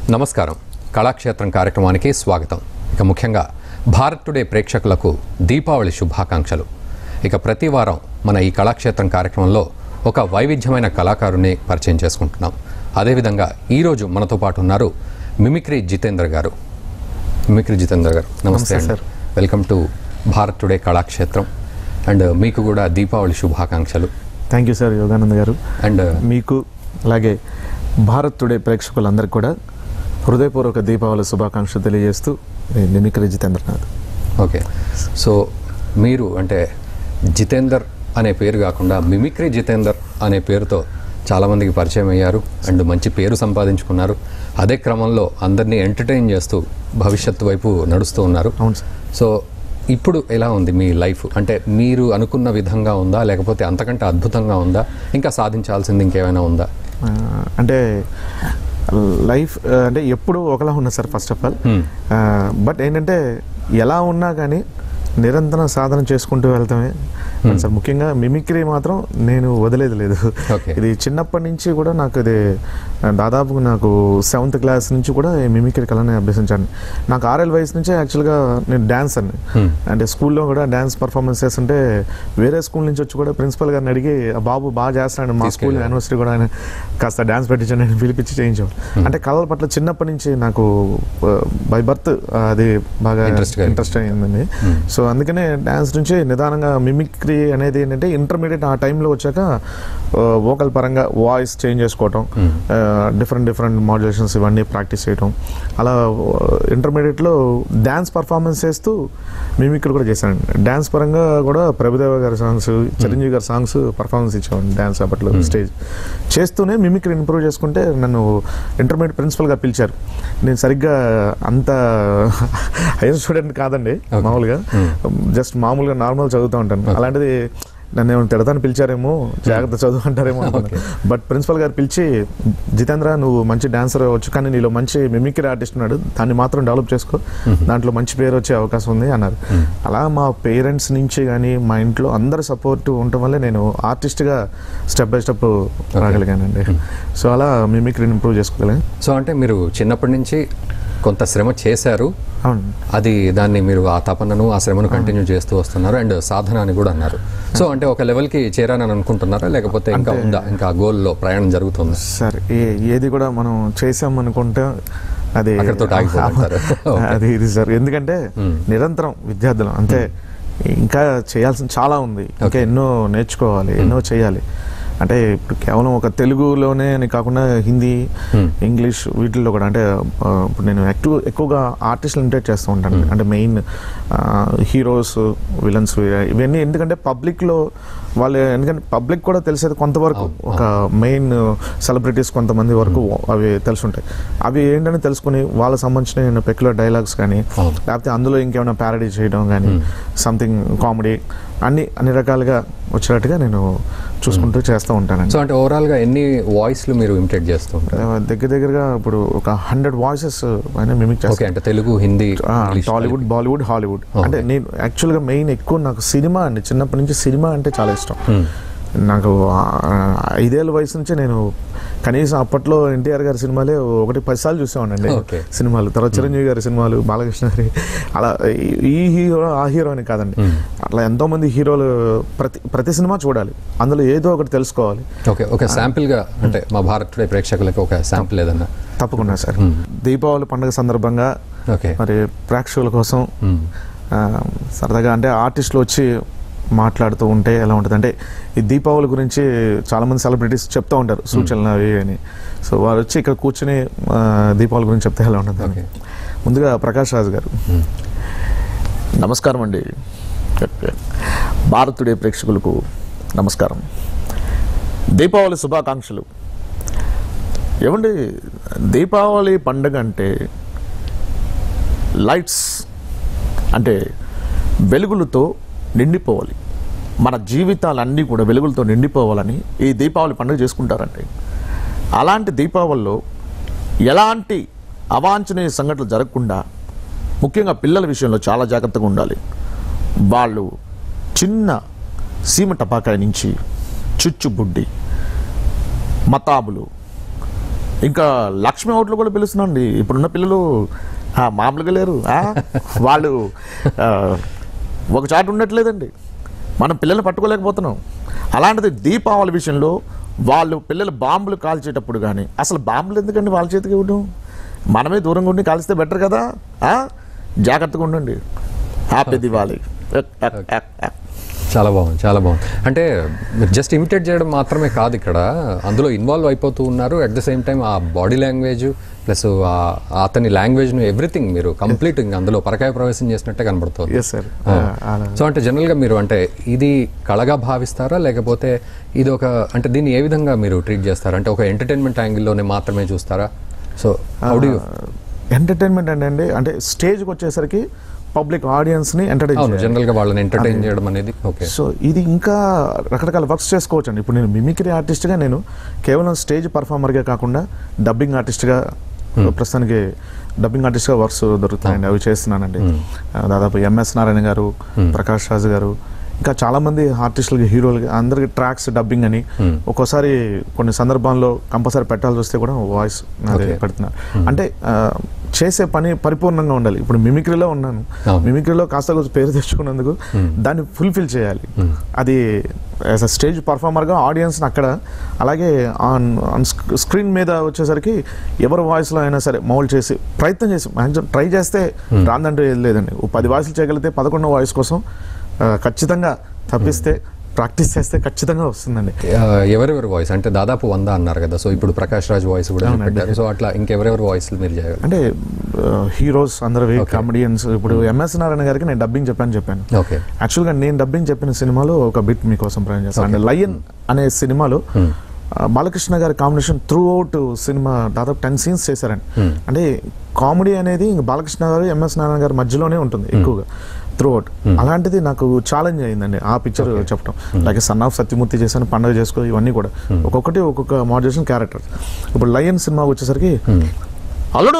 నమస్కారం. కళాక్షేత్రం కార్యక్రమానికి స్వాగతం. ఇక ముఖ్యంగా భారత్ టుడే ప్రేక్షకులకు దీపావళి శుభాకాంక్షలు. ఇక ప్రతి వారం మన ఈ కళాక్షేత్రం కార్యక్రమంలో ఒక వైవిధ్యమైన కళాకారుని పరిచయం చేసుకుంటున్నాం. అదేవిధంగా ఈరోజు మనతో పాటు ఉన్నారు మిమిక్రీ జితేంద్ర గారు. నమస్తే sir. Welcome to Bharat today Kalakshetram. And మీకు కూడా దీపావళి శుభాకాంక్షలు. థ్యాంక్ యూ సార్ యోగానంద్ గారు. అండ్ మీకు అలాగే భారత్ టుడే ప్రేక్షకులందరికీ కూడా హృదయపూర్వక దీపావళి శుభాకాంక్షలు తెలియజేస్తూ మిమిక్రీ జితేంద్రనాథ్. ఓకే, సో మీరు అంటే జితేందర్ అనే పేరు కాకుండా మిమిక్రీ జితేందర్ అనే పేరుతో చాలామందికి పరిచయం అయ్యారు అండ్ మంచి పేరు సంపాదించుకున్నారు. అదే క్రమంలో అందరినీ ఎంటర్టైన్ చేస్తూ భవిష్యత్తు వైపు నడుస్తూ ఉన్నారు. అవును సార్. సో ఇప్పుడు ఎలా ఉంది మీ లైఫ్? అంటే మీరు అనుకున్న విధంగా ఉందా, లేకపోతే అంతకంటే అద్భుతంగా ఉందా, ఇంకా సాధించాల్సింది ఇంకేమైనా ఉందా? అంటే లైఫ్ అంటే ఎప్పుడు ఒకలా ఉన్నా sir first of all. But ఏంటంటే ఎలా ఉన్నా కానీ నిరంతరం సాధన చేసుకుంటూ వెళ్తామే సార్. ముఖ్యంగా మిమిక్రీ మాత్రం నేను వదిలేదు లేదు. ఇది చిన్నప్పటి నుంచి కూడా నాకు ఇది దాదాపు నాకు 7th క్లాస్ నుంచి కూడా మిమిక్రీ కళని అభ్యసించాను. నాకు 6 ఏళ్ళ వయసు నుంచే యాక్చువల్గా నేను డ్యాన్స్ అని అంటే స్కూల్లో కూడా డ్యాన్స్ పర్ఫార్మెన్స్ చేస్తుంటే వేరే స్కూల్ నుంచి వచ్చి కూడా ప్రిన్సిపల్ గారిని అడిగి బాబు బాగా చేస్తున్నాడు, మా స్కూల్ యానివర్సరీ కూడా ఆయన కాస్త డ్యాన్స్ పెట్టించాను, నేను పిలిపించి చేయించాను. అంటే కళల పట్ల చిన్నప్పటి నుంచి నాకు బై బర్త్ అది బాగా ఇంట్రెస్ట్ అయిందండి. సో అందుకనే డ్యాన్స్ నుంచి నిదానంగా మిమిక్రీ అనేది ఏంటంటే ఇంటర్మీడియట్ ఆ టైంలో వచ్చాక వోకల్ పరంగా వాయిస్ చేంజ్ చేసుకోవటం, డిఫరెంట్ మాడ్యులేషన్స్ ఇవన్నీ ప్రాక్టీస్ చేయటం, అలా ఇంటర్మీడియట్లో డ్యాన్స్ పర్ఫార్మెన్స్ చేస్తూ మిమిక్రీ కూడా చేశాను. డ్యాన్స్ పరంగా కూడా ప్రభుదేవ గారి సాంగ్స్, చిరంజీవి గారి సాంగ్స్ పర్ఫార్మెన్స్ ఇచ్చేవాడిని డ్యాన్స్ అప్పట్లో స్టేజ్ చేస్తూనే మిమిక్రీ ఇంప్రూవ్ చేసుకుంటే నన్ను ఇంటర్మీడియట్ ప్రిన్సిపల్ గారు పిలిచారు. నేను సరిగ్గా అంత హైయర్ స్టూడెంట్ కాదండి, మామూలుగా జస్ట్ మామూలుగా నార్మల్ చదువుతూ ఉంటాను. అలాంటిది నన్ను ఏమైనా తిడతాను పిలిచారేమో, జాగ్రత్త చదువు అంటారేమో అనుకున్నాను. బట్ ప్రిన్సిపల్ గారు పిలిచి, జితేంద్ర నువ్వు మంచి డాన్సర్ అవ్వచ్చు, కానీ నీలో మంచి మిమిక్రీ ఆర్టిస్ట్ ఉన్నాడు, దాన్ని మాత్రం డెవలప్ చేసుకో, దాంట్లో మంచి పేరు వచ్చే అవకాశం ఉంది అన్నారు. అలా మా పేరెంట్స్ నుంచి కానీ మా ఇంట్లో అందరి సపోర్ట్ ఉండటం వల్ల నేను ఆర్టిస్ట్గా స్టెప్ బై స్టెప్ రాగలిగానండి. సో అలా మిమిక్రీని ఇంప్రూవ్ చేసుకోగలిగాను. సో అంటే మీరు చిన్నప్పటి నుంచి కొంత శ్రమ చేశారు, అది దాన్ని మీరు ఆ తపనను ఆ శ్రమను కంటిన్యూ చేస్తూ వస్తున్నారు అండ్ సాధన అని కూడా అన్నారు. సో అంటే ఒక లెవెల్కి చేరానని అనుకుంటున్నారా, లేకపోతే ఇంకా ఉందా, ఇంకా గోల్లో ప్రయాణం జరుగుతుంది? సార్ ఏది కూడా మనం చేసామనుకుంటే అది అది ఇది సార్. ఎందుకంటే నిరంతరం విద్యార్థులు అంతే, ఇంకా చేయాల్సింది చాలా ఉంది, ఇంకా ఎన్నో నేర్చుకోవాలి, ఎన్నో చేయాలి. అంటే ఇప్పుడు కేవలం ఒక తెలుగులోనే కాకుండా హిందీ, ఇంగ్లీష్ వీటిల్లో కూడా అంటే ఇప్పుడు నేను ఎక్కువగా ఆర్టిస్టులు ఇమిటేట్ చేస్తూ ఉంటాను. అంటే మెయిన్ హీరోస్, విలన్స్ ఇవన్నీ. ఎందుకంటే పబ్లిక్లో వాళ్ళు, ఎందుకంటే పబ్లిక్ కూడా తెలిసేది కొంతవరకు, ఒక మెయిన్ సెలబ్రిటీస్ కొంతమంది వరకు అవి తెలుసుంటాయి. అవి ఏంటని తెలుసుకుని వాళ్ళకి సంబంధించిన పెక్యులర్ డైలాగ్స్ కానీ, లేకపోతే అందులో ఇంకేమైనా ప్యారడీ చేయడం కానీ, సంథింగ్ కామెడీ, అన్ని రకాలుగా వచ్చేటట్టుగా నేను చూసుకుంటూ చేస్తూ ఉంటాను. సో అంటే ఓవరాల్గా ఎన్ని వాయిస్లు మీరు ఇమిటేట్ చేస్తూ ఉంటారు? దగ్గరగా ఇప్పుడు ఒక 100 వాయిసెస్ అయినా మిమిక్ చేస్తాను. అంటే తెలుగు, హిందీ, టాలీవుడ్, బాలీవుడ్, హాలీవుడ్. అంటే నేను యాక్చువల్గా మెయిన్ ఎక్కువ నాకు సినిమా అండి, చిన్నప్పటి నుంచి సినిమా అంటే చాలా ఇష్టం. నాకు 5 ఏళ్ళ వయసు నుంచి నేను కనీసం అప్పట్లో ఎన్టీఆర్ గారి సినిమాలే 1-10 సార్లు చూసేవాడినండి సినిమాలు. తర్వాత చిరంజీవి గారి సినిమాలు, బాలకృష్ణ గారి, అలా ఈ హీరో ఆ హీరో అని కాదండి, అట్లా ఎంతోమంది హీరోలు ప్రతి సినిమా చూడాలి, అందులో ఏదో ఒకటి తెలుసుకోవాలి. ఒక శాంపిల్గా అంటే మా భారత్ టుడే ప్రేక్షకులకు ఒక శాంపిల్ ఏదన్నా? తప్పకుండా సార్. దీపావళి పండుగ సందర్భంగా మరి ప్రేక్షకుల కోసం సరదాగా అంటే ఆర్టిస్టులు వచ్చి మాట్లాడుతూ ఉంటే ఎలా ఉంటుంది అంటే, ఈ దీపావళి గురించి చాలామంది సెలబ్రిటీస్ చెప్తూ ఉంటారు సూచనలు అవి అని. సో వారు వచ్చి ఇక్కడ కూర్చొని దీపావళి గురించి చెప్తే ఎలా ఉంటుంది. ముందుగా ప్రకాష్ రాజ్ గారు. నమస్కారం అండి, భారత్ టుడే ప్రేక్షకులకు నమస్కారం, దీపావళి శుభాకాంక్షలు. ఏమండి, దీపావళి పండుగ అంటే లైట్స్ అంటే వెలుగులతో నిండిపోవాలి, మన జీవితాలన్నీ కూడా వెలుగులతో నిండిపోవాలని ఈ దీపావళి పండుగ చేసుకుంటారండి. అలాంటి దీపావళిలో ఎలాంటి అవాంఛనీయ సంఘటనలు జరగకుండా ముఖ్యంగా పిల్లల విషయంలో చాలా జాగ్రత్తగా ఉండాలి. వాళ్ళు చిన్న సీమ టపాకాయ నుంచి చుచ్చుబుడ్డి, మతాబులు, ఇంకా లక్ష్మి అవుట్లు కూడా పిలుస్తున్నాండి. ఇప్పుడున్న పిల్లలు మామూలుగా లేరు. వాళ్ళు ఒక చాటు ఉండట్లేదండి. మనం పిల్లల్ని పట్టుకోలేకపోతున్నాం. అలాంటిది దీపావళి విషయంలో వాళ్ళు పిల్లలు బాంబులు కాల్చేటప్పుడు కానీ, అసలు బాంబులు ఎందుకండి వాళ్ళ చేతికి ఇవ్వడం? మనమే దూరంగా ఉండి కాల్స్తే బెటర్ కదా. జాగ్రత్తగా ఉండండి. హ్యాపీ దివాళీ. చాలా బాగుంది, చాలా బాగుంది. అంటే మీరు జస్ట్ ఇమిటేట్ చేయడం మాత్రమే కాదు, ఇక్కడ అందులో ఇన్వాల్వ్ అయిపోతూ ఉన్నారు. అట్ ద సేమ్ టైం ఆ బాడీ లాంగ్వేజ్ ప్లస్ అతని లాంగ్వేజ్ను ఎవ్రీథింగ్ మీరు కంప్లీట్ అందులో పరకాయ ప్రవేశం చేసినట్టే కనబడుతుంది. సో అంటే జనరల్గా మీరు అంటే ఇది కళగా భావిస్తారా, లేకపోతే ఇది ఒక అంటే దీన్ని ఏ విధంగా మీరు ట్రీట్ చేస్తారా? అంటే ఒక ఎంటర్టైన్మెంట్ యాంగిల్లోనే మాత్రమే చూస్తారా? సో ఎంటర్టైన్మెంట్ అంటే స్టేజ్కి వచ్చేసరికి పబ్లిక్ ఆడియన్స్ని ఎంటర్టైన్ జనరల్గా వాళ్ళని ఎంటర్టైన్ చేయడం అనేది. ఓకే, సో ఇది ఇంకా రకరకాల వర్క్స్ చేసుకోవచ్చు అండి. ఇప్పుడు నేను మిమిక్రీ ఆర్టిస్ట్గా నేను కేవలం స్టేజ్ పర్ఫార్మర్గా కాకుండా డబ్బింగ్ ఆర్టిస్ట్గా ప్రస్తుతానికి డబ్బింగ్ ఆర్టిస్ట్గా వర్క్స్ దొరుకుతాయండి, అవి చేస్తున్నానండి. దాదాపు ఎంఎస్ నారాయణ గారు, ప్రకాష్ రాజ్ గారు, ఇంకా చాలామంది ఆర్టిస్టులకి, హీరోలకి అందరికి ట్రాక్స్ డబ్బింగ్ అని ఒక్కోసారి కొన్ని సందర్భాల్లో కంపల్సరీ పెట్టాల్సి వస్తే కూడా వాయిస్ అదే పెడుతున్నారు. అంటే చేసే పని పరిపూర్ణంగా ఉండాలి. ఇప్పుడు మిమిక్రీలో ఉన్నాను, మిమిక్రీలో కాస్త కొంచెం పేరు తెచ్చుకున్నందుకు దాన్ని ఫుల్ఫిల్ చేయాలి. అది యాజ్ అ స్టేజ్ పర్ఫార్మర్గా ఆడియన్స్ని అక్కడ, అలాగే ఆన్ స్క్రీన్ మీద వచ్చేసరికి ఎవరి వాయిస్లో అయినా సరే మౌల్డ్ చేసి ప్రయత్నం చేసి మ్యాక్సిమం ట్రై చేస్తే రాందంటూ ఏది లేదండి. 10 వాయిస్లు చేయగలిగితే 11వ వాయిస్ కోసం ఖచ్చితంగా తప్పిస్తే ప్రాక్టీస్ చేస్తే ఖచ్చితంగా వస్తుందండి. ఎవరెవరి వాయిస్ అంటే దాదాపు 100 అన్నారు కదా, సో ఇప్పుడు ప్రకాష్ రాజ్ వాయిస్ కూడా పెట్టారు. సో అట్లా ఇంకెవరెవరి వాయిస్ మీరు చేయాలి అంటే హీరోస్ అందరూ, కామెడియన్స్. ఇప్పుడు ఎంఎస్ నారాయణ గారికి నేను డబ్బింగ్ చెప్పాను. యాక్చువల్గా నేను డబ్బింగ్ చెప్పిన సినిమాలో ఒక బిట్ మీకోసం ప్రయాణం చేస్తాను. అంటే లయన్ అనే సినిమాలో బాలకృష్ణ గారి కాంబినేషన్ త్రూ అవుట్ సినిమా దాదాపు 10 సీన్స్ చేశారండి. అంటే కామెడీ అనేది బాలకృష్ణ గారు, ఎంఎస్ నారాయణ గారి మధ్యలోనే ఉంటుంది ఎక్కువగా త్రూ అవుట్. అలాంటిది నాకు ఛాలెంజ్ అయిందండి ఆ పిక్చర్ చెప్పడం. అలాగే సన్ ఆఫ్ సత్యమూర్తి చేశాను, పండుగ చేసుకో, ఇవన్నీ కూడా ఒక్కొక్కటి ఒక్కొక్క మోడ్యులేషన్ క్యారెక్టర్. ఇప్పుడు లయన్ సినిమా వచ్చేసరికి అల్లుడు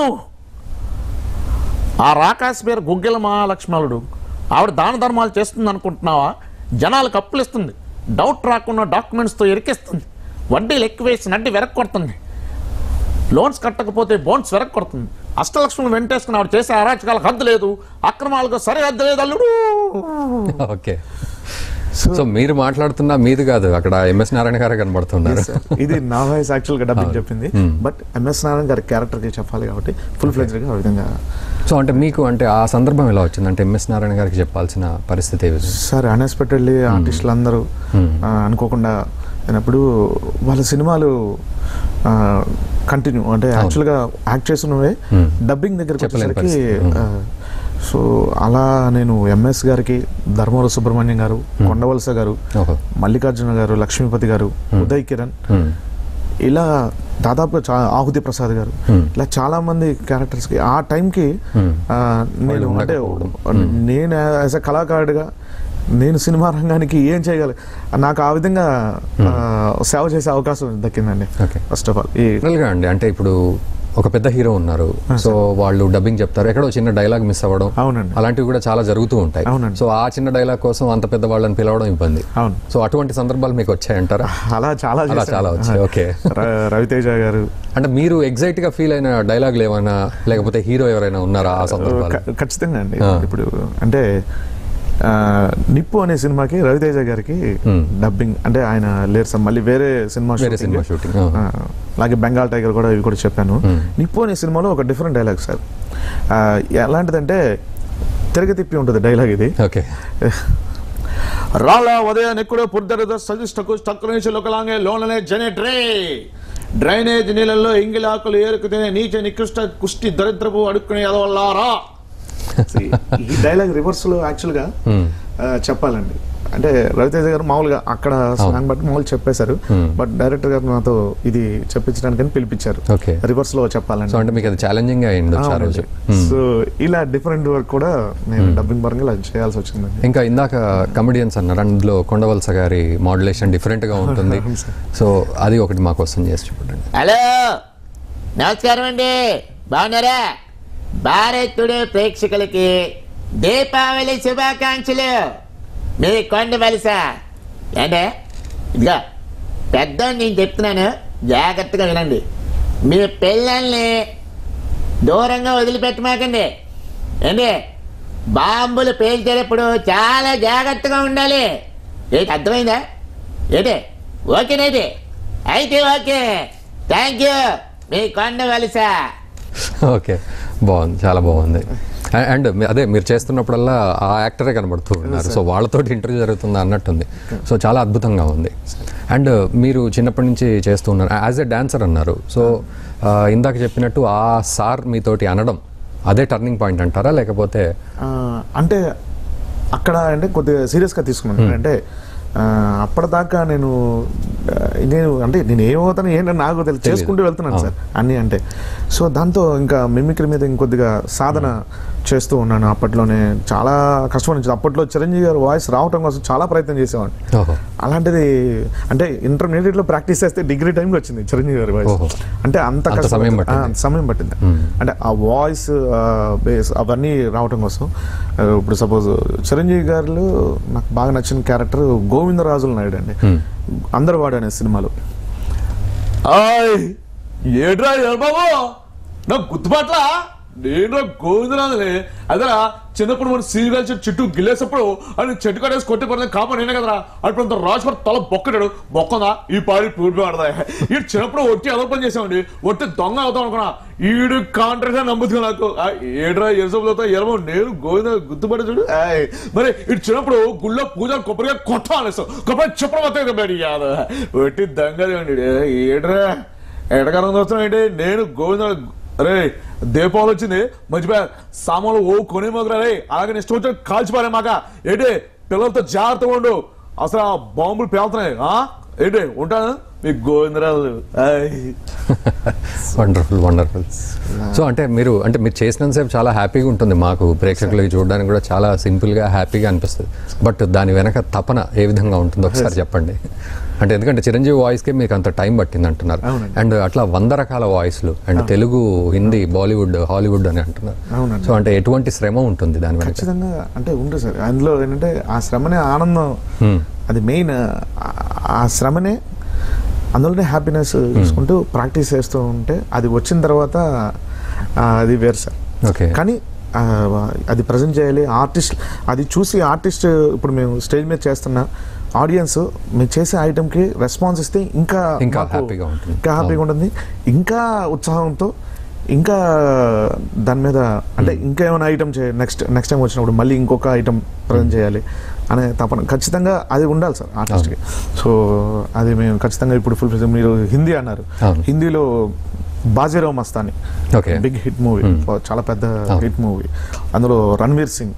ఆ రాకాశ్ పేరు గుగ్గిల మహాలక్ష్మణుడు, ఆవిడ దాన ధర్మాలు చేస్తుంది అనుకుంటున్నావా? జనాలకు అప్పులు ఇస్తుంది, డౌట్ రాకుండా డాక్యుమెంట్స్తో ఎరికిస్తుంది, వడ్డీలు ఎక్కువేసి నడ్డి వెరక్కొడుతుంది, లోన్స్ కట్టకపోతే బోన్స్ వెరక్కొడుతుంది, అష్టలక్ష్ములు వెంటేసుకుని ఆవిడ చేసే అరాచకాలకు హద్దు లేదు, అక్రమాలకు సరిహద్దు లేదు అల్లుడు. ఓకే, సో మీరు మాట్లాడుతున్నా మీది కాదు, అక్కడ ఎంఎస్ నారాయణ గారు కనబడుతున్నారు. ఇది నా వాయిస్ యాక్చువల్గా డబ్బింగ్ చెప్పింది, బట్ ఎంఎస్ నారాయణ గారి క్యారెక్టర్కి చెప్పాలి కాబట్టి ఫుల్ ఫ్లెడ్జ్గా ఆ విధంగా. సో అంటే మీకు అంటే ఆ సందర్భం ఎలా వచ్చింది? అంటే ఎంఎస్ నారాయణ గారికి చెప్పాల్సిన పరిస్థితి ఏది సార్? అన్ఎక్స్పెక్టెడ్లీ ఆర్టిస్టులు అందరూ అనుకోకుండా అయినప్పుడు వాళ్ళ సినిమాలు కంటిన్యూ అంటే యాక్చువల్గా యాక్ట్ చేస్తున్నవే డబ్బింగ్ దగ్గరికి వచ్చేసరికి, సో అలా నేను ఎంఎస్ గారికి, ధర్మవరం సుబ్రహ్మణ్యం గారు, కొండవలస గారు, మల్లికార్జున గారు, లక్ష్మీపతి గారు, ఉదయ్ కిరణ్, ఇలా దాదాపుగా ఆహుతి ప్రసాద్ గారు, ఇలా చాలా మంది క్యారెక్టర్స్కి ఆ టైంకి నేను అంటే నేను యాజ్ అ కళాకారుడిగా నేను సినిమా రంగానికి ఏం చేయగలి, నాకు ఆ విధంగా సేవ చేసే అవకాశం దక్కిందండి. ఫస్ట్ ఆఫ్ ఆల్ అండి అంటే ఇప్పుడు ఒక పెద్ద హీరో ఉన్నారు, సో వాళ్ళు డబ్బింగ్ చెప్తారు, ఎక్కడో చిన్న డైలాగ్ మిస్ అవ్వడం, అవునండి, అలాంటివి కూడా చాలా జరుగుతూ ఉంటాయి. సో ఆ చిన్న డైలాగ్ కోసం అంత పెద్ద వాళ్ళని పిలవడం ఇబ్బంది. అవును, సో అటువంటి సందర్భాలు మీకు వచ్చాయంటారా? అలా చాలా వచ్చాయి. ఓకే, రవితేజ గారు అంటే మీరు ఎగ్జైట్ గా ఫీల్ అయిన డైలాగులు ఏమైనా, లేకపోతే హీరో ఎవరైనా ఉన్నారా ఆ సందర్భాలు? ఖచ్చితంగా అండి. ఇప్పుడు అంటే నిప్పు అనే సినిమాకి రవితేజ గారికి డబ్బింగ్ అంటే ఆయన లేరు సార్, మళ్ళీ వేరే సినిమా షూటింగ్, అలాగే బెంగాల్ టైగర్ కూడా ఇవి కూడా చెప్పాను. నిప్పు అనే సినిమాలో ఒక డిఫరెంట్ డైలాగ్ సార్, ఎలాంటిదంటే తిరిగి తిప్పి ఉంటుంది డైలాగ్ ఇది. ఓకే, రాళ్ళ ఉదయం ఎక్కడో పుర్దరద సజిష్టకు స్టక్కునేసి లోకలాంగే లోననే జనెట్రే డ్రైనేజ్ నీళ్ళల్లో ఎంగిలాకులు ఏరుకు తినే నీచ నికృష్ట కుష్టి దరిద్రపు అడుక్కునే అదవల్లారా. ఈ డైలాగ్ రివర్స్ లో యాక్చువల్గా చెప్పాలండి. అంటే రవితేజ గారు మామూలుగా అక్కడ సాంగ్ బట్టి మామూలు చెప్పేశారు, బట్ డైరెక్టర్ గారు నాతో ఇది చెప్పించడానికి పిలిపించారు రివర్స్ లో చెప్పాలండి. అంటే మీకు అది ఛాలెంజింగ్ అయ్యింది. సో ఇలా డిఫరెంట్ వర్క్ కూడా నేను డబ్బింగ్ పరంగా ఇలా చేయాల్సి వచ్చింది. ఇంకా ఇందాక కమెడియన్స్ అన్నారు, అందులో కొండవలస గారి మాడ్యులేషన్ డిఫరెంట్ గా ఉంటుంది, సో అది ఒకటి మా కోసం చేసి చూడండి. హలో, నమస్కారం అండి, బాగున్నారా? భారత్ టుడే ప్రేక్షకులకి దీపావళి శుభాకాంక్షలు. మీ కొండవలస అంటే ఇదిగా పెద్ద నేను చెప్తున్నాను, జాగ్రత్తగా వినండి. మీ పిల్లల్ని దూరంగా వదిలిపెట్టమాకండి. ఏంటి, బాంబులు పేల్చేటప్పుడు చాలా జాగ్రత్తగా ఉండాలి. ఏంటి, అర్థమైందా? ఏంటి, ఓకేనేది? అయితే ఓకే, థ్యాంక్ యూ మీ కొండ వలస. ఓకే, బాగుంది, చాలా బాగుంది. అండ్ అదే మీరు చేస్తున్నప్పుడల్లా ఆ యాక్టరే కనబడుతూ ఉన్నారు. సో వాళ్ళతోటి ఇంటర్వ్యూ జరుగుతుందా అన్నట్టుంది. సో చాలా అద్భుతంగా ఉంది. అండ్ మీరు చిన్నప్పటి నుంచి చేస్తూ ఉన్నారు, యాజ్ ఎ డాన్సర్ అన్నారు. సో ఇందాక చెప్పినట్టు ఆ సార్ మీతోటి అనడం అదే టర్నింగ్ పాయింట్ అంటారా, లేకపోతే? అంటే అక్కడ అంటే కొద్దిగా సీరియస్గా తీసుకున్నాను. అంటే అప్పటిదాకా నేను అంటే నేను ఏమవుతాను ఏంటని నాకు తెలియదు, చేసుకుంటూ వెళ్తున్నాను సార్ అన్నీ. అంటే సో దాంతో ఇంకా మిమిక్రీ మీద ఇంకొద్దిగా సాధన చేస్తూ ఉన్నాను. అప్పట్లోనే చాలా కష్టపడి, అప్పట్లో చిరంజీవి గారు వాయిస్ రావటం కోసం చాలా ప్రయత్నం చేసేవాడిని. అలాంటిది అంటే ఇంటర్మీడియట్లో ప్రాక్టీస్ చేస్తే డిగ్రీ టైంకి వచ్చింది చిరంజీవి గారి వాయిస్. అంటే అంత సమయం పట్టింది. అంటే ఆ వాయిస్ బేస్ అవన్నీ రావటం కోసం. ఇప్పుడు సపోజ్ చిరంజీవి గారు నాకు బాగా నచ్చిన క్యారెక్టర్ గోవిందరాజుల నాయుడు అండి, అందరు వాడు అనే సినిమాలో. ఏడ్రా బాబు నాకు గుర్తుపట్ల, నేను గోవిందరాజులే. అదరా చిన్నప్పుడు మన సీనియర్ చెట్టు గిల్లేసప్పుడు అని చెట్టు కట్టేసి కొట్టి పడిన కాప నేనే కదరా. అప్పుడు అంత రాజుపడి తల బొక్కడాడు, బొక్కందా ఈ పాడి పూర్తి పడదా. ఈ చిన్నప్పుడు ఒట్టి అదొక పని చేసామండి, ఒట్టి దొంగ అవుతాం అనుకున్నా. ఈడు కాంట్రాక్ట్ నమ్ముతున్నా నాకు. ఏడ్రా ఎరుసపులతో ఎరమో నేను గోవింద గుర్తుపడి చూడు. మరి ఇటు చిన్నప్పుడు గుళ్ళో పూజలు కొబ్బరిగా కొట్ట అనేస్తాం, కొబ్బరి చెప్పడం వస్తాయి. ఒట్టి దొంగ ఏడ్రా ఎడకాలం చూస్తున్నాం ఏంటి. నేను గోవింద అరే దీపావళి వచ్చింది మర్చిపోయా, సామాన్లు ఓ కొని మొదలరా రే, అలాగే నెక్స్ట్ వచ్చి కాల్చిపారే మాక. ఏంటి పిల్లలతో జాగ్రత్తగా ఉండు, అసలు ఆ బాంబులు పేలుతున్నాయి. ఏంటి ఉంటాను మీ గోవిందరాజు. Wonderful wonderful. సో అంటే మీరు చేసినంతసేపు చాలా హ్యాపీగా ఉంటుంది, మాకు ప్రేక్షకులకి చూడడానికి కూడా చాలా సింపుల్గా హ్యాపీగా అనిపిస్తుంది. బట్ దాని వెనక తపన ఏ విధంగా ఉంటుందో ఒకసారి చెప్పండి. అంటే ఎందుకంటే చిరంజీవి వాయిస్కే మీకు అంత టైం పట్టింది అంటున్నారు. అండ్ అట్లా 100 రకాల వాయిస్లు, అండ్ తెలుగు, హిందీ, బాలీవుడ్, హాలీవుడ్ అని అంటున్నారు. సో అంటే ఎటువంటి శ్రమ ఉంటుంది దాని వెనక? ఖచ్చితంగా అంటే ఉంటుంది సార్. అందులో ఏంటంటే ఆ శ్రమనే ఆనందం, అది మెయిన్. ఆ శ్రమనే అందులోనే హ్యాపీనెస్ చూసుకుంటూ ప్రాక్టీస్ చేస్తూ ఉంటే అది వచ్చిన తర్వాత అది వేరు సార్. ఓకే, కానీ అది ప్రజెంట్ చేయాలి. ఆర్టిస్ట్ అది చూసి ఆర్టిస్ట్ ఇప్పుడు మేము స్టేజ్ మీద చేస్తున్న ఆడియన్స్ మేము చేసే ఐటమ్కి రెస్పాన్స్ ఇస్తే ఇంకా హ్యాపీగా ఉంటుంది, ఇంకా ఉత్సాహంతో ఇంకా దాని మీద అంటే ఇంకా ఏమైనా ఐటమ్ నెక్స్ట్ టైం వచ్చినప్పుడు మళ్ళీ ఇంకొక ఐటమ్ ప్రజెంట్ చేయాలి అనే తపన ఖచ్చితంగా అది ఉండాలి సార్ ఆర్టిస్ట్కి. సో అది మేము ఖచ్చితంగా ఇప్పుడు ఫుల్. మీరు హిందీ అన్నారు, హిందీలో Bajirao Mastani big hit movie, చాలా పెద్ద హిట్ మూవీ. అందులో రణ్వీర్ సింగ్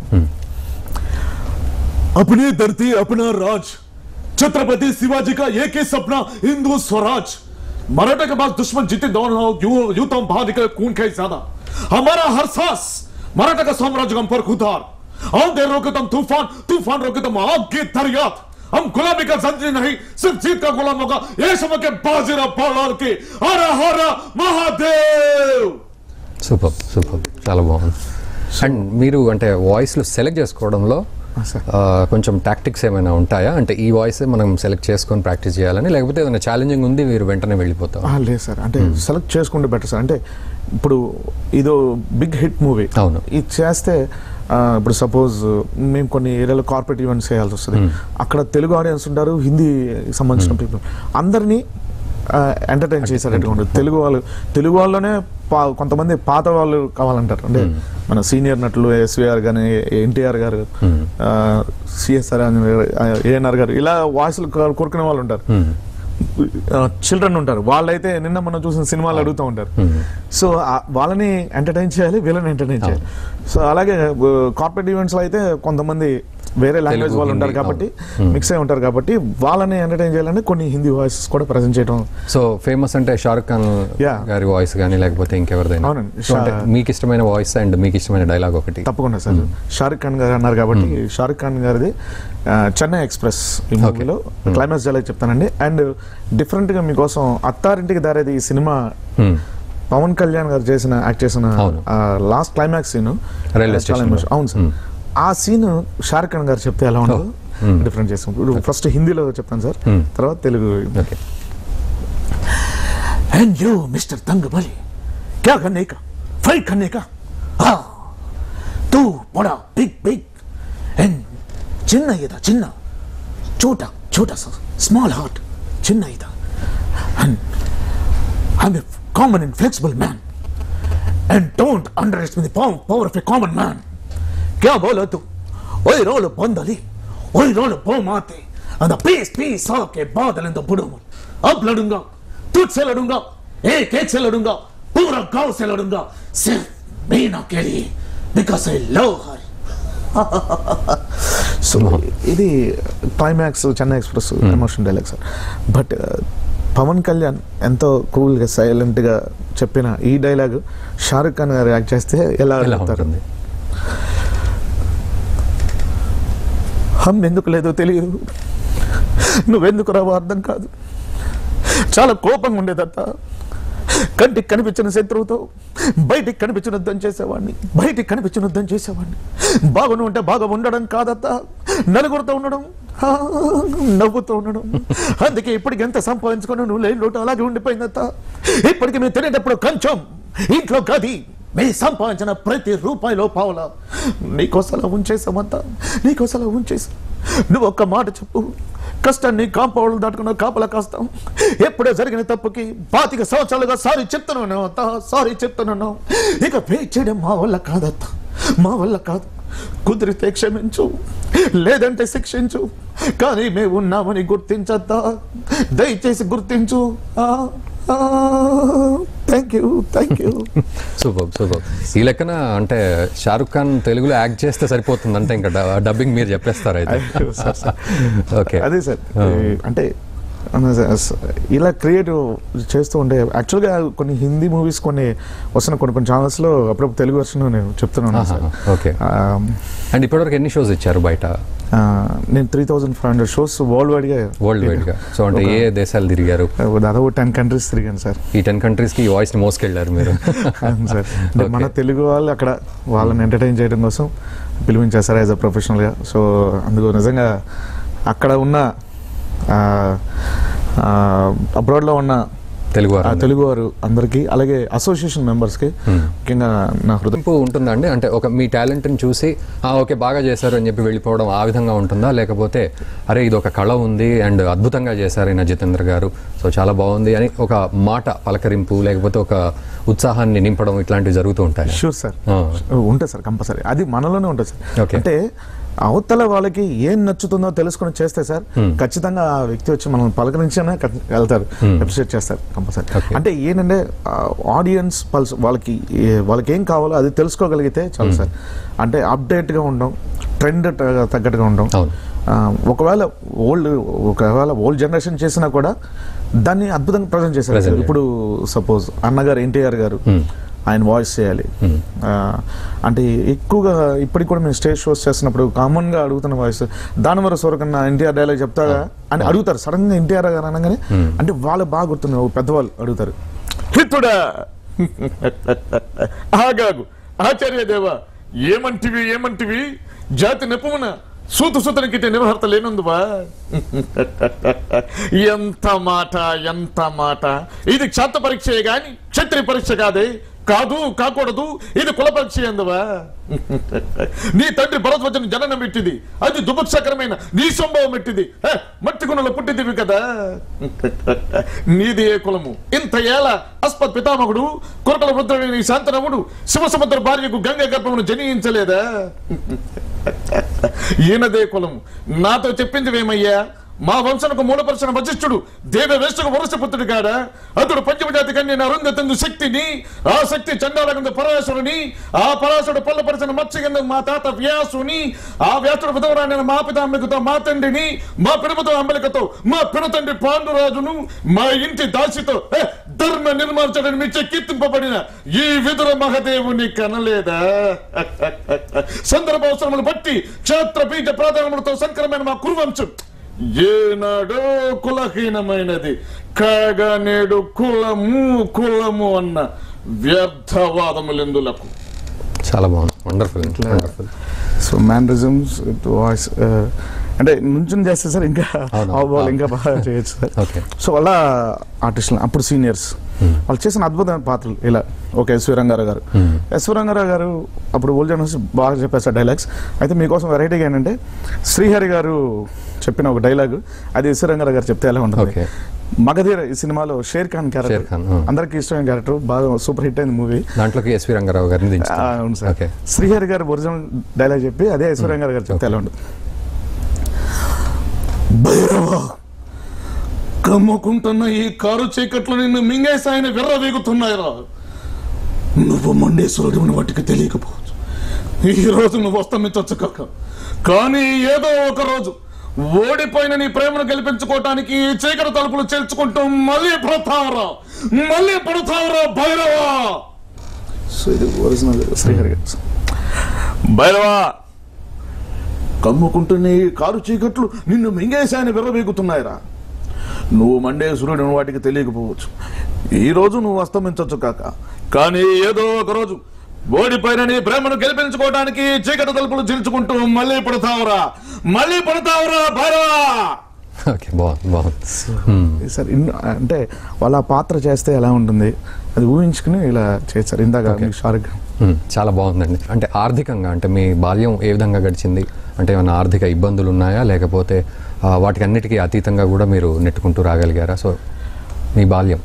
अपनी धरती अपना राज, छत्रपति शिवाजी का एक ही सपना हिंदू स्वराज. मराठा के बाद दुश्मन जीते दोनों यूं तो बाहर निकले खून के ज्यादा. हमारा हर सांस मराठा का साम्राज्य हम पर खुदार. हम दे रोके तुम तूफान, तूफान रोके तुम आग की दरियात. हम गुलामी का जंजीर नहीं, सिर्फ जीत का गुलाम होगा ये समझ के बाजीराव बालाल की हर हर महादेव. సూపర్ సూపర్, చాలా బాగుంది. అండ్ మీరు అంటే వాయిస్లు సెలెక్ట్ చేసుకోవడంలో కొంచెం టాక్టిక్స్ ఏమైనా ఉంటాయా? అంటే ఈ వాయిస్ మనం సెలెక్ట్ చేసుకొని ప్రాక్టీస్ చేయాలని, లేకపోతే ఏదైనా ఛాలెంజింగ్ ఉంది మీరు వెంటనే వెళ్ళిపోతాం? లేదు సార్, అంటే సెలెక్ట్ చేసుకుంటే బెటర్ సార్. అంటే ఇప్పుడు ఇదో బిగ్ హిట్ మూవీ, అవును, ఇది చేస్తే ఇప్పుడు సపోజ్ మేము కొన్ని ఏరియాలో కార్పొరేట్ ఈవెంట్స్ చేయాల్సి వస్తుంది. అక్కడ తెలుగు ఆడియన్స్ ఉంటారు, హిందీ సంబంధించిన పీపుల్, అందరినీ ఎంటర్టైన్ చేసేటట్టు తెలుగు వాళ్ళలోనే కొంతమంది పాత వాళ్ళు కావాలంటారు. అంటే మన సీనియర్ నటులు ఎస్విఆర్ కానీ, ఎన్టీఆర్ గారు, సిఎస్ఆర్, ఏఎన్ఆర్ గారు, ఇలా వాయిస్లు కోరుకునే వాళ్ళు ఉంటారు. చిల్డ్రన్ ఉంటారు, వాళ్ళైతే నిన్న మనం చూసిన సినిమాలు అడుగుతూ ఉంటారు. సో వాళ్ళని ఎంటర్టైన్ చేయాలి, వీళ్ళని ఎంటర్టైన్ చేయాలి. సో అలాగే కార్పొరేట్ ఈవెంట్స్ లో అయితే కొంతమంది వేరే లాంగ్వేజ్ వాళ్ళు ఉంటారు కాబట్టి, మిక్స్ అయి ఉంటారు కాబట్టి వాళ్ళని ఎంటర్టైన్ చేయాలని కొన్ని హిందీ వాయిసెస్ కూడా ప్రజెంట్ చేయడం. సో ఫేమస్ అంటే షారుఖ్ ఖాన్ గారి వాయిస్ కానీ, లేకపోతే ఇంకెవరిదైనా? అవునండి, మీకు ఇష్టమైన వాయిస్ అండ్ మీకు ఇష్టమైన డైలాగ్ ఒకటి? తప్పకుండా సార్. షారుఖ్ ఖాన్ గారు అన్నారు కాబట్టి షారుఖ్ ఖాన్ గారిది చెన్నై ఎక్స్ప్రెస్ ఈ మూవీలో క్లైమాక్స్ డైలాగ్ చెప్తానండి. అండ్ డిఫరెంట్ గా మీకోసం అత్తారింటికి దారేది ఈ సినిమా పవన్ కళ్యాణ్ గారు యాక్ట్ చేసిన లాస్ట్ క్లైమాక్స్ సీన్, అవును సార్, ఆ సీన్ షారుఖ్ ఖాన్ గారు చెప్తే ఎలా ఉండదు డిఫరెంట్ చేసుకుంటాం. ఫస్ట్ హిందీలో చెప్తాను సార్, తర్వాత తెలుగు. एंड यू मिस्टर तंग बली क्या करने का, फाइट करने का? हाँ, तू बड़ा बिग बिग एंड चिन्ना ये था, चिन्ना छोटा छोटा सा स्मॉल हार्ट, चिन्ना ही था. And I am a common and flexible man and don't underestimate the power of a common man. क्या बोला तू? वही रोल बंदली, वही रोल बो माते, and the पीस के बादल इन द बुडुमल. अब लड़ूंगा, तुझसे लड़ूंगा, एक एक से लड़ूंगा, पूरा गांव से लड़ूंगा, सिर्फ मीना के लिए, because I love her. So ఇది climax Chennai Express emotion dialogue sir. But Pavan Kalyan ఎంతో కూల్గా సైలెంట్గా చెప్పిన ఈ డైలాగ్ షారుఖ్ ఖాన్ గారు యాక్ట్ చేస్తే ఎలా చెప్తారు? హమ్ ఎందుకు లేదో తెలియదు, నువ్వెందుకు రావో అర్థం కాదు. చాలా కోపంగా ఉండేదత్త. కంటికి కనిపించిన శత్రువుతో బయటికి కనిపించిన యుద్ధం చేసేవాడిని, బయటికి కనిపించిన యుద్ధం చేసేవాడిని. బాగును ఉంటే బాగా ఉండడం కాదత్త, నలుగురితో ఉండడం, నవ్వుతూ ఉండడం. అందుకే ఇప్పటికి ఎంత సంపాదించుకున్నా నువ్వు లేని లోటు అలాగే ఉండిపోయిందత్త. ఇప్పటికి మేము తినేటప్పుడు కొంచెం ఇంట్లో గది మేము సంపాదించిన ప్రతి రూపాయిలో పావులా నీకోసలా ఉంచేసామంతా, నీకోసలా ఉంచేసాం. నువ్వు ఒక్క మాట చెప్పు, కష్టాన్ని కాంపౌండ్ దాటుకున్న కాపలా కాస్తాం. ఎప్పుడో జరిగిన తప్పుకి 25 సంవత్సరాలుగా సారీ చెప్తున్నాను అత్త, సారీ చెప్తున్నాను. ఇక వెయిట్ చేయడం మా వల్ల కాదత్త, మా వల్ల కాదు. కుదిరితే క్షమించు, లేదంటే శిక్షించు, కానీ మేము ఉన్నామని గుర్తించద్దా, దయచేసి గుర్తించు. Thank you, thank you. Super super. ఈ లెక్కన అంటే షారుఖ్ ఖాన్ తెలుగులో యాక్ట్ చేస్తే సరిపోతుంది అంటే ఇంకా డబ్బింగ్ మీరు చెప్పేస్తారు అయితే. ఓకే, అదే సార్. అంటే ఇలా క్రియేటివ్ చేస్తూ ఉంటే యాక్చువల్గా కొన్ని హిందీ మూవీస్ కొన్ని వస్తున్న కొన్ని ఛానల్స్లో అప్పుడప్పుడు తెలుగు వర్షన్ నేను చెప్తున్నాను సార్. ఓకే. అండ్ ఇప్పటివరకు ఎన్ని షోస్ ఇచ్చారు బయట? నేను 3500 షోస్ వరల్డ్ వైడ్గా. సో అంటే ఏ దేశాలు తిరిగారు? దాదాపు 10 కంట్రీస్ తిరిగాను సార్. ఈ 10 కంట్రీస్కి ఈ వాయిస్ని మోసుకెళ్ళారు మీరు? సార్, అంటే మన తెలుగు వాళ్ళు అక్కడ వాళ్ళని ఎంటర్టైన్ చేయడం కోసం పిలిపించారు సార్ యాజ్ అ ప్రొఫెషనల్గా. సో అందుకు నిజంగా అక్కడ ఉన్న అబ్రాడ్లో ఉన్న తెలుగువారు అందరికీ, అలాగే అసోసియేషన్ మెంబర్స్కి ముఖ్యంగా నా హృదయం ఉంటుందా అండి? అంటే ఒక మీ టాలెంట్ని చూసి ఓకే బాగా చేశారు అని చెప్పి వెళ్ళిపోవడం ఆ విధంగా ఉంటుందా? లేకపోతే అరే ఇది ఒక కళ ఉంది అండ్ అద్భుతంగా చేశారు ఈయన జితేంద్ర గారు, సో చాలా బాగుంది అని ఒక మాట పలకరింపు లేకపోతే ఒక ఉత్సాహాన్ని నింపడం ఇట్లాంటివి జరుగుతూ ఉంటాయి? షూర్ సార్, ఉంటుంది సార్, కంపల్సరీ. అది మనలోనే ఉంటుంది సార్. అంటే అవతల వాళ్ళకి ఏం నచ్చుతుందో తెలుసుకుని చేస్తే సార్ ఖచ్చితంగా ఆ వ్యక్తి వచ్చి మనం పలకరించనే వెళ్తారు, అప్రిషియేట్ చేస్తారు కంపల్సరీ. అంటే ఏంటంటే ఆడియన్స్ పల్స్ వాళ్ళకి ఏం కావాలో అది తెలుసుకోగలిగితే చాలు సార్. అంటే అప్డేట్గా ఉండడం, ట్రెండ్ తగ్గట్టుగా ఉండడం. ఒకవేళ ఓల్డ్ జనరేషన్ చేసినా కూడా దాన్ని అద్భుతంగా ప్రజెంట్ చేశారు. ఇప్పుడు సపోజ్ అన్నగారు ఎన్టీఆర్ గారు ఆయన వాయిస్ చేయాలి అంటే ఎక్కువగా ఇప్పటికి కూడా మేము స్టేజ్ షోస్ చేస్తున్నప్పుడు కామన్గా అడుగుతున్న వాయిస్ దానివర సోరకన్నా ఎన్టీఆర్ డైలాగ్ చెప్తాగా అని అడుగుతారు. సడన్గా ఎన్టీఆర్ గారు అనగానే అంటే వాళ్ళు బాగా గుర్తున్నారు, పెద్దవాళ్ళు అడుగుతారు, హిట్టుడా ఆగాగు ఆచార్య దేవా ఏమంటివి జాతి నెపమున సూతునికి నిర్వహర్త లేనందువా. ఎంత మాట. ఇది క్షాత్ర పరీక్షయే గాని క్షత్రియ పరీక్ష కాకూడదు, ఇది కుల పరీక్ష ఎందువా. నీ తండ్రి భరద్వజను జననం పెట్టింది, అది దుభక్షకరమైన నీ సంభవం పెట్టింది, మట్టి గుణలో పుట్టిదివి కదా. నీది ఏ కులము? ఇంత ఏళ అస్పత్ పితామహుడు కొరకల వృద్ధుడైన నీ శాంతనవుడు శివసముద్ర భార్యకు గంగ గర్భమును జనించలేదా? ఈయనదే కులము. నాతో చెప్పిందివేమయ్యా? మా వంశనకు మూలపరిచిన వశిష్ఠుడు దేవ వేష్టకు వరుసపుత్రుడు కాడా? అతడు పంచమజాతి కన్యను అరుంధతందు శక్తిని, ఆ శక్తి చండాలగందు పరాశరుని, ఆ పరాశరుడు పల్లపరిచిన మత్స్యగంధం మా తాత వ్యాసుని, ఆ వ్యాసుడు విధవరాణిన మా పితాంబికతో మా తండ్రిని, మా పిడమతో అంబలికతో మా పిడతండ్రి పాండురాజును, మా ఇంటి దాసితో ధర్మ నిర్మార్చడని మిచ్చే కీర్తింపబడిన ఈ విదుర మహదేవుని కనలేదా? సందర్భావసరములు బట్టి క్షేత్ర బీజ ప్రాధాన్యములతో సంకరమైన మా కురువంశం ఏనాడో కులహీనమైనది కాగా నేడు కులము అన్న వ్యర్థవాదములెందులకు. చాలా బాగుంది, వండర్ఫుల్. సో మ్యానరిజమ్స్ వాయిస్ అంటే నుంచుని చేస్తే సార్ ఇంకా బాగా చేయొచ్చు సార్. సో అలా ఆర్టిస్టులు అప్పుడు సీనియర్స్ వాళ్ళు చేసిన అద్భుతమైన పాత్రలు ఇలా ఒక ఎస్వి రంగారావు గారు. ఎస్వి రంగారావు గారు అప్పుడు ఓల్డ్ జనరేషన్ బాగా చెప్పేస్తారు డైలాగ్స్. అయితే మీకోసం వెరైటీగా ఏంటంటే శ్రీహరి గారు చెప్పిన ఒక డైలాగ్, అది ఎస్వి రంగారావు గారు చెప్తే ఎలా ఉంటుంది. మగధీర ఈ సినిమాలో షేర్ ఖాన్ క్యారెక్టర్ అందరికి ఇష్టమైన క్యారెక్టర్, బాగా సూపర్ హిట్ అయింది మూవీ. దాంట్లోకి ఎస్వి రంగారావు గారిని అవును సార్. శ్రీహరి గారు ఒరిజినల్ డైలాగ్ చెప్పి అదే ఎస్వి రంగారావు గారు చెప్తే ఎలా ఉంటుంది. భైరవ, కమ్ముకుంటున్న ఈ కారు చీకట్లు నిన్ను మింగేసాయన విర్రవీగుతున్నాయిరా. నువ్వు మండేశ్వరుడు వాటికి తెలియకపోవచ్చు. ఈ రోజు నువ్వు అస్తమించొచ్చు కాక, కానీ ఏదో ఒక రోజు ఓడిపోయిన నీ ప్రేమను గెలిపించుకోవటానికి చీకటి తలుపులు చేర్చుకుంటూ మళ్ళీ పడతావురా భైరవ. శ్రీహరి గారు, భైరవా, కమ్ముకుంటున్న ఈ కారు చీకట్లు నిన్ను మింగేశాయని విర్రవీగుతున్నాయిరా. నువ్వు మండే సూర్యుడు వాటికి తెలియకపోవచ్చు. ఈ రోజు నువ్వు అస్తమించొచ్చు కాక, కానీ ఏదో ఒక రోజు ఓడిపోయిన నీ ప్రేమను గెలిపించుకోవడానికి చీకటి తలుపులు చీల్చుకుంటూ మళ్ళీ పడతావురా భైరవా. సార్ అంటే వాళ్ళ పాత్ర చేస్తే ఎలా ఉంటుంది అది ఊహించుకుని ఇలా చేస్తారు. ఇందాక షారుఖ్ చాలా బాగుందండి. అంటే ఆర్థికంగా అంటే మీ బాల్యం ఏ విధంగా గడిచింది? అంటే ఏమైనా ఆర్థిక ఇబ్బందులు ఉన్నాయా, లేకపోతే వాటికి అన్నిటికీ అతీతంగా కూడా మీరు నెట్టుకుంటూ రాగలిగారా? సో మీ బాల్యం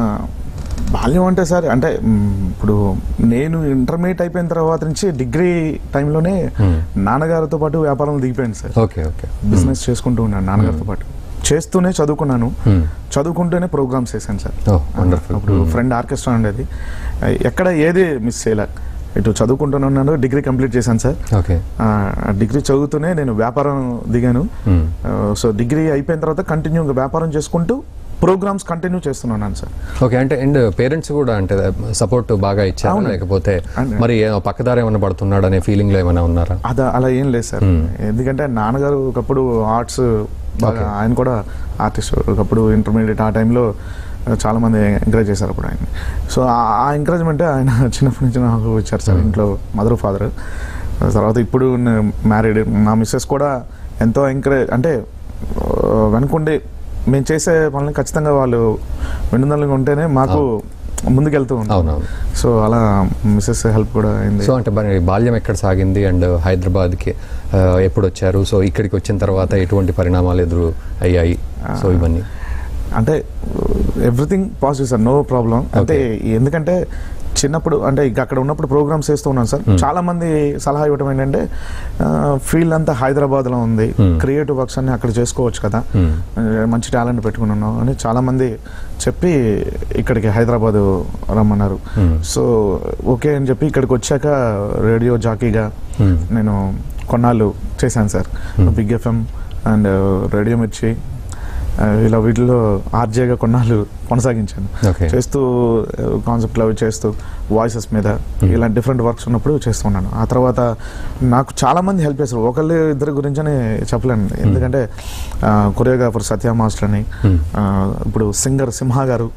అంటే సార్, అంటే ఇప్పుడు నేను ఇంటర్మీడియట్ అయిపోయిన తర్వాత నుంచి డిగ్రీ టైంలోనే నాన్నగారితో పాటు వ్యాపారం దిగిపోయింది సార్. Okay okay. బిజినెస్ చేసుకుంటూ ఉన్నాను నాన్నగారితో పాటు. చేస్తూనే చదువుకున్నాను, చదువుకుంటూనే ప్రోగ్రామ్స్ చేశాను సార్. అప్పుడు ఫ్రెండ్ ఆర్కెస్ట్రా ఉండేది, ఎక్కడ ఏది మిస్ చేయలే. ఇటు చదువుకుంటున్నాను, డిగ్రీ కంప్లీట్ చేశాను సార్. డిగ్రీ చదువుతూనే నేను వ్యాపారం దిగాను. సో డిగ్రీ అయిపోయిన తర్వాత కంటిన్యూగా వ్యాపారం చేసుకుంటూ ప్రోగ్రామ్స్ కంటిన్యూ చేస్తున్నాను సార్. ఓకే. అంటే అండ్ పేరెంట్స్ కూడా అంటే సపోర్ట్ బాగా ఇచ్చారు, లేకపోతే మరి పక్కదారి ఏమైనా పడుతున్నాడు అనే ఫీలింగ్ లో ఏమైనా ఉన్నారా? అలా ఏం లేదు సార్. ఎందుకంటే నాన్నగారు ఒకప్పుడు ఆర్ట్స్ బాగా, ఆయన కూడా ఆర్టిస్ట్. ఒకప్పుడు ఇంటర్మీడియట్ ఆ టైంలో చాలా మంది ఎంకరేజ్ చేశారు అప్పుడు ఆయన. సో ఆ ఎంకరేజ్మెంట్ ఆయన చిన్నప్పటి నుంచి నాకు ఇచ్చారు సార్. ఇంట్లో మదర్ ఫాదర్. తర్వాత ఇప్పుడు మ్యారీడ్, మా మిస్సెస్ కూడా ఎంతో ఎంకరేజ్, అంటే వెనుకుండి మేము చేసే పనులు ఖచ్చితంగా వాళ్ళు వెన్నుదన్నుగా ఉంటేనే మాకు ముందుకెళ్తూ ఉంటాం. సో అలా మిస్సెస్ హెల్ప్ కూడా అయింది. సో అంటే మరి బాల్యం ఎక్కడ సాగింది అండ్ హైదరాబాద్కి ఎప్పుడు వచ్చారు? సో ఇక్కడికి వచ్చిన తర్వాత ఎటువంటి పరిణామాలు ఎదురు అయ్యాయి? సో ఇవన్నీ అంటే everything positive sir, no problem. అంటే ఎందుకంటే చిన్నప్పుడు అంటే ఇక అక్కడ ఉన్నప్పుడు ప్రోగ్రామ్స్ చేస్తూ ఉన్నాను సార్. చాలా మంది సలహా ఇవ్వడం ఏంటంటే ఫీల్డ్ అంతా హైదరాబాద్లో ఉంది, క్రియేటివ్ వర్క్స్ అన్ని అక్కడ చేసుకోవచ్చు కదా, మంచి టాలెంట్ పెట్టుకున్నాను అని చాలా మంది చెప్పి ఇక్కడికి హైదరాబాద్ రమ్మన్నారు. సో ఓకే అని చెప్పి ఇక్కడికి వచ్చాక రేడియో జాకీగా నేను కొన్నాళ్ళు చేశాను sir. Big FM and radio Mirchi ఇలా వీటిలో ఆర్జేగా కొన్నాళ్ళు కొనసాగించాను. చేస్తూ కాన్సెప్ట్లు అవి చేస్తూ వాయిసెస్ మీద ఇలా డిఫరెంట్ వర్క్స్ ఉన్నప్పుడు చేస్తున్నాను. ఆ తర్వాత నాకు చాలా మంది హెల్ప్ చేస్తారు. ఒకళ్ళు ఇద్దరి గురించి అని చెప్పలేను, ఎందుకంటే కొరియోగ్రాఫర్ సత్య మాస్టర్ అని, ఇప్పుడు సింగర్ సింహ గారు,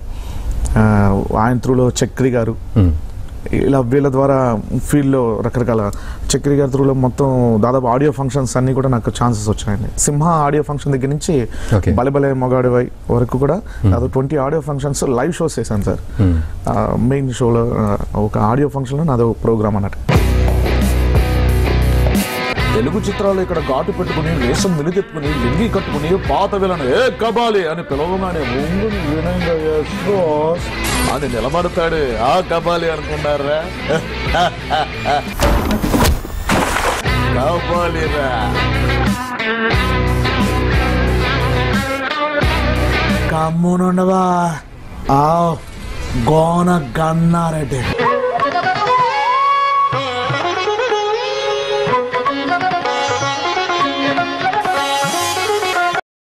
ఆయన త్రూలో చక్రి గారు, ఇలా వీళ్ళ ద్వారా ఫీల్డ్లో రకరకాల చక్రి గారి త్రూలో మొత్తం దాదాపు ఆడియో ఫంక్షన్స్ అన్ని కూడా నాకు ఛాన్సెస్ వచ్చాయండి. సింహ ఆడియో ఫంక్షన్ దగ్గర నుంచి బలబలే మొగాడివై వరకు కూడా దాదాపు 20 ఆడియో ఫంక్షన్స్ లైవ్ షోస్ చేశాను సార్. మెయిన్ షోలో ఒక ఆడియో ఫంక్షన్లో నాదో ప్రోగ్రామ్ అన్నట్టు. తెలుగు చిత్రాలు ఇక్కడ ఘాటు పెట్టుకుని వేషం వెలుగెత్తుకుని లింగి కట్టుకుని పాత విలను ఏ కబాలి అని పిలవగానే ముందు అని నిలబడతాడు. ఆ కబాలి అనుకున్నారా? కబాలిరా. కమ్మునుండవా ఆ గోన గన్నారెడ్డి.